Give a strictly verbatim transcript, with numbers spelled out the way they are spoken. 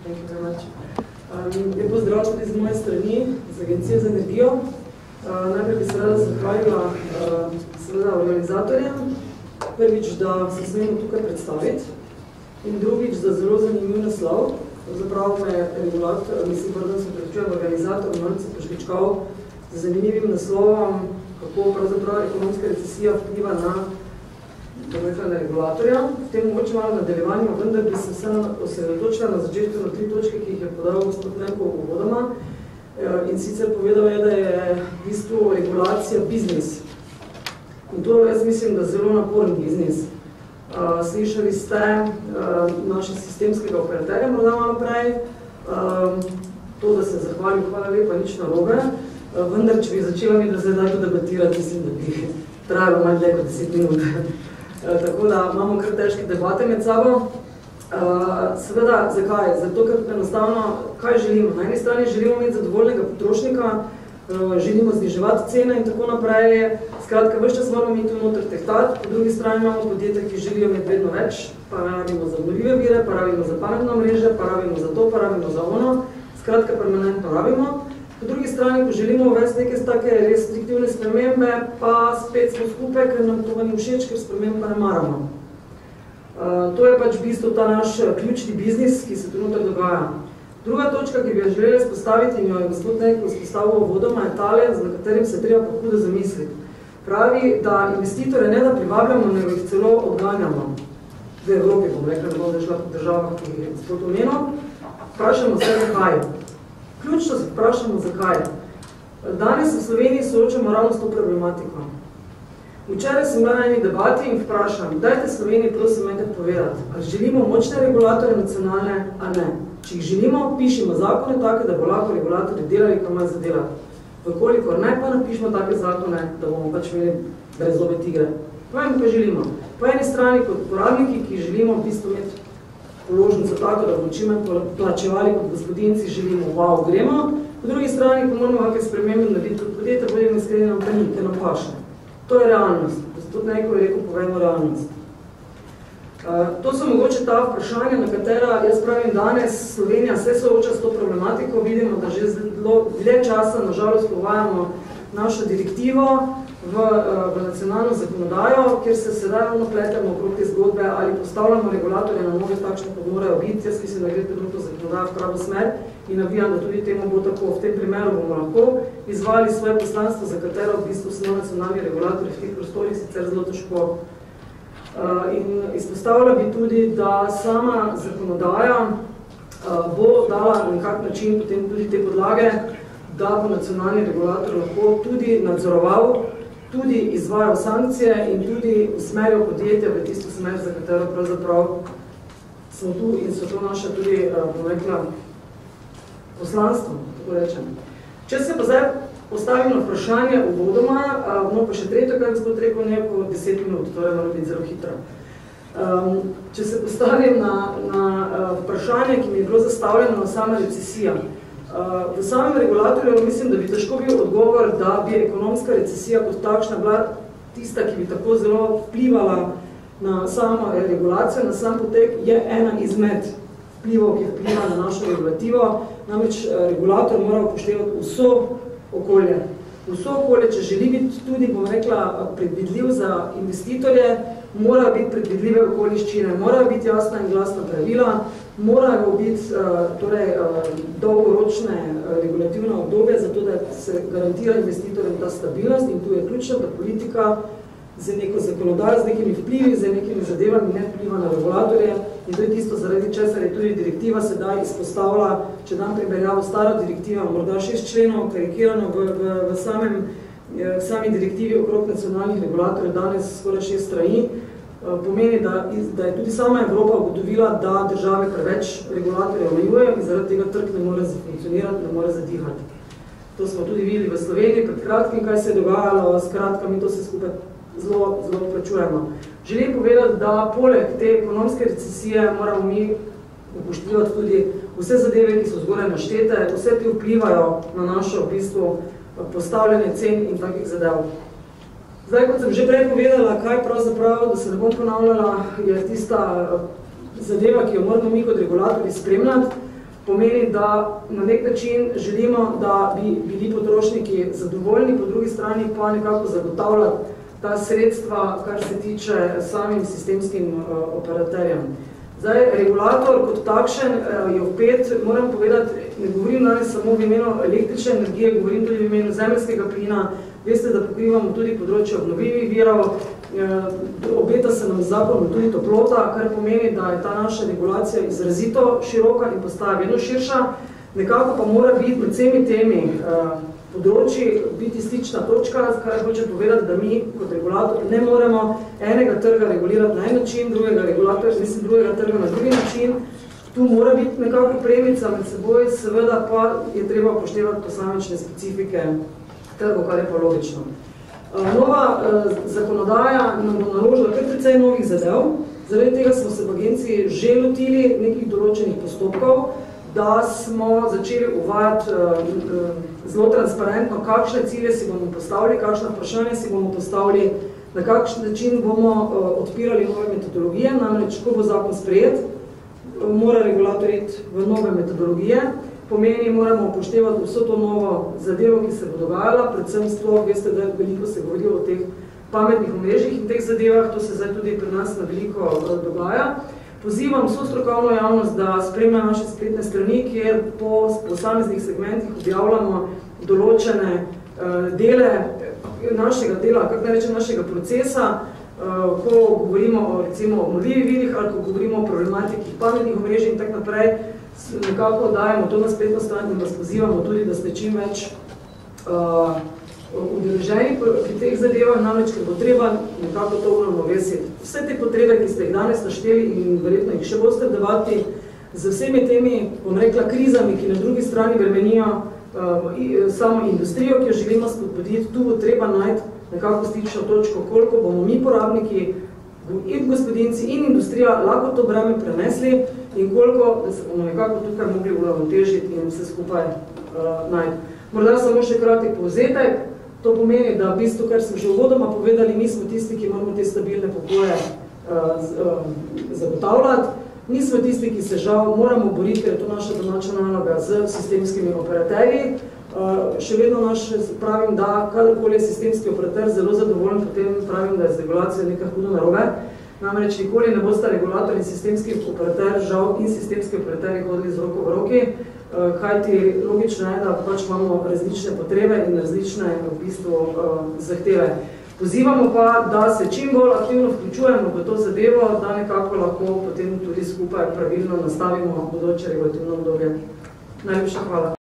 Thank you very much. Um, je pozdrav tudi z moje strani, z Agencije za energijo. Uh, najprej bi se rada zahvalila uh, seveda organizatorjem. Prvič, da se smemo tukaj predstaviti. In drugič, za zelo zanimiv naslov. Zapravo me je regulator, mislim, da sem predvčujem organizator, malce pošličkal z zanimivim naslovom, kako pravzaprav ekonomska recesija vpliva na, na regulatorja. V tem mogoče malo nadaljevanju, vendar bi se vse osredotočila na začetku na tri točke, ki jih je podal gospod Nenko uvodoma. In sicer povedal je, da je v bistvu regulacija biznis. In to jaz mislim, da zelo naporen biznis. Uh, slišali ste uh, naše sistemskega operaterja, morda malo prej, uh, to, da se zahvalim, hvala lepa, nič narobe, uh, vendar, če bi začela mi, da zdaj daj to debatirati, mislim, da bi trajalo manj dlje kot deset minut. uh, tako da imamo kar težke debate med sabo. Uh, seveda, zakaj? Zato, ker enostavno, kaj želimo? Na eni strani želimo imeti zadovoljnega potrošnika, želimo zniževati cene in tako naprej. Skratka, vse čas moramo imeti noter tehtati, po drugi strani imamo podjetja, ki želijo imeti vedno več, pa rabimo za obnovljive vire, pa rabimo za pametno mreže, pa rabimo za to, pa rabimo za ono. Skratka, permanentno rabimo. Po drugi strani, ko želimo uvesti neke take restriktivne spremembe, pa spet smo skupaj, ker nam to ni všeč, ker sprememb pa ne maramo. Uh, to je pač v bistvu ta naš ključni biznis, ki se trenutno dogaja. Druga točka, ki bi jo želeli izpostaviti in jo je gospod Nenko izpostavil vodoma, je tale, za katerim se treba pa hudo zamisliti. Pravi, da investitore ne da privabljamo, nego jih celo odganjamo. V Evropi, bom rekla, da bom šla po državah, ki je gospod omenil. Vprašamo se, zakaj. Ključno se vprašamo, zakaj. Danes v Sloveniji soočamo ravno s to problematiko. Včeraj sem bila na eni debati in vprašam, dajte Sloveniji prosim enkrat povedati, ali želimo močne regulatore nacionalne, a ne. Če jih želimo, pišimo zakone take, da bo lahko regulatorji delali, ko imajo za delati. Vkolikor ne, pa napišemo take zakone, da bomo pač imeli brezzobe tigre. Povem, kaj želimo. Po eni strani kot uporabniki, ki želimo v bistvu imeti položnico tako, da bomo čime plačevali kot gospodinci, želimo, wow, gremo. Po drugi strani, ko moramo kakaj spremembe narediti kot podjetja, bodim iskreni nam pa ni, ker nam paše. To je realnost. Gospod Nenko je rekel, povemo realnost. Uh, to so mogoče ta vprašanja, na katera jaz pravim danes Slovenija se sooča s to problematiko. Vidimo, da že zelo dlje časa nažalost uvajamo našo direktivo v, uh, v nacionalno zakonodajo, kjer se sedaj ravno pletemo okrog te zgodbe ali postavljamo regulatorje na noge takšne, kot morajo biti. Jaz mislim, da gre trenutno zakonodajo v pravo smer in navijam, da tudi temu bo tako. V tem primeru bomo lahko izvali svoje poslanstvo, za katero v bistvu smo nacionalni regulatorji v teh prostorih sicer zelo težko. Uh, in izpostavila bi tudi, da sama zakonodaja uh, bo dala na kak način potem tudi te podlage, da bo nacionalni regulator lahko tudi nadzoroval, tudi izvajal sankcije in tudi usmerjal podjetja v tisto smer, za katero pravzaprav smo tu in so to naša tudi, uh, bom rekla, poslanstvo, tako rečem. Če se pa zdaj postavim na vprašanje uvodoma, no pa še tretjo, kaj gospod rekel, neko deset minut, torej mora biti zelo hitro. Um, če se postavim na, na uh, vprašanje, ki mi je bilo zastavljeno na sama recesija. Uh, v samem regulatorju mislim, da bi težko bil odgovor, da bi ekonomska recesija kot takšna bila tista, ki bi tako zelo vplivala na samo regulacijo, na sam potek, je ena izmed vplivov, ki vpliva na našo regulativo. Namreč regulator mora upoštevati vso okolje. Vso okolje, če želi biti tudi, bom rekla, predvidljiv za investitorje, mora biti predvidljive okoliščine, mora biti jasna in glasna pravila, morajo biti torej, dolgoročne regulativne obdobje, zato da se garantira investitorjem ta stabilnost in tu je ključno, da politika z neko zakonodajo, z nekimi vplivi, z nekimi zadevami ne vpliva na regulatorje in to je tisto, zaradi česar je tudi direktiva sedaj izpostavila, če dam primerjavo stara direktiva, morda šest členov, karikirano v, v, v, samem, v sami direktivi okrog nacionalnih regulatorjev, danes skoraj šest strani, pomeni, da, da je tudi sama Evropa ugotovila, da države preveč regulatorjev omejujejo in zaradi tega trg ne more zafunkcionirati, ne more zadihati. To smo tudi videli v Sloveniji pred kratkim, kaj se je dogajalo, skratka, mi to se skupaj zelo, zelo plačujemo. Želim povedati, da poleg te ekonomske recesije moramo mi upoštevati tudi vse zadeve, ki so zgoraj naštete, vse ti vplivajo na našo v bistvu postavljanje cen in takih zadev. Zdaj, kot sem že prej povedala, kaj pravzaprav, da se ne bom ponavljala, je tista zadeva, ki jo moramo mi kot regulatorji spremljati. pomeni, da na nek način želimo, da bi bili potrošniki zadovoljni, po drugi strani pa nekako zagotavljati ta sredstva, kar se tiče samim sistemskim uh, operaterjem. Zdaj, regulator kot takšen uh, je vpet, moram povedati, ne govorim danes samo v imenu električne energije, govorim tudi v imenu zemeljskega plina. Veste, da pokrivamo tudi področje obnovljivih virov, obeta se nam zakon tudi toplota, kar pomeni, da je ta naša regulacija izrazito široka in postaja vedno širša. Nekako pa mora biti med vsemi temi področji biti stična točka, kar hoče povedati, da mi kot regulator ne moremo enega trga regulirati na en način, drugega regulatorja, mislim, drugega trga na drugi način. Tu mora biti nekako premica med seboj, seveda pa je treba upoštevati posamične specifike trgov, kar je pa logično. Nova eh, zakonodaja nam bo naložila kar precej novih zadev, zaradi tega smo se v agenciji že lotili nekih določenih postopkov, da smo začeli uvajati eh, zelo transparentno, kakšne cilje si bomo postavili, kakšna vprašanja si bomo postavili, na kakšen način bomo eh, odpirali nove metodologije, namreč, ko bo zakon sprejet, mora regulator iti v nove metodologije, pomeni, moramo upoštevati vso to novo zadevo, ki se bo dogajala, predvsem sploh, veste, da veliko se govori o teh pametnih omrežjih in teh zadevah, to se zdaj tudi pri nas na veliko dogaja. Pozivam vso strokovno javnost, da spremlja naše spletne strani, kjer po posameznih segmentih objavljamo določene uh, dele našega dela, kako naj rečem, našega procesa, uh, ko govorimo o recimo obnovljivih virih ali ko govorimo o problematiki pametnih omrežij in tak naprej, nekako dajemo to na spletno stran in vas pozivamo tudi, da ste čim več uh, udeleženi pri teh zadevah, namreč, ker bo treba nekako to uravnovesiti. Vse te potrebe, ki ste jih danes našteli in verjetno jih še boste vdevati, z vsemi temi, bom rekla, krizami, ki na drugi strani bremenijo uh, samo industrijo, ki jo želimo spodbuditi, tu bo treba najti nekako stično točko, koliko bomo mi porabniki in gospodinci in industrija lahko to breme prenesli in koliko, da se bomo nekako tukaj mogli uravnotežiti in vse skupaj uh, najti. Morda samo še kratek povzetek, to pomeni, da v bistvu, kar smo že uvodoma povedali, mi smo tisti, ki moramo te stabilne pogoje uh, z, uh, zagotavljati. Mi smo tisti, ki se žal moramo boriti, ker je to naša domača naloga z sistemskimi operaterji. Uh, še vedno naš pravim, da kadarkoli je sistemski operater zelo zadovoljen, potem pravim, da je z regulacijo nekaj hudo narobe. Namreč nikoli ne bosta regulator in sistemski operater, žal in sistemski operaterji hodili z roko v roki, uh, kajti logično je, da pač imamo različne potrebe in različne v bistvu uh, zahteve. Pozivamo pa, da se čim bolj aktivno vključujemo v to zadevo, da nekako lahko potem tudi skupaj pravilno nastavimo bodoče regulativno obdobje. Najlepša hvala.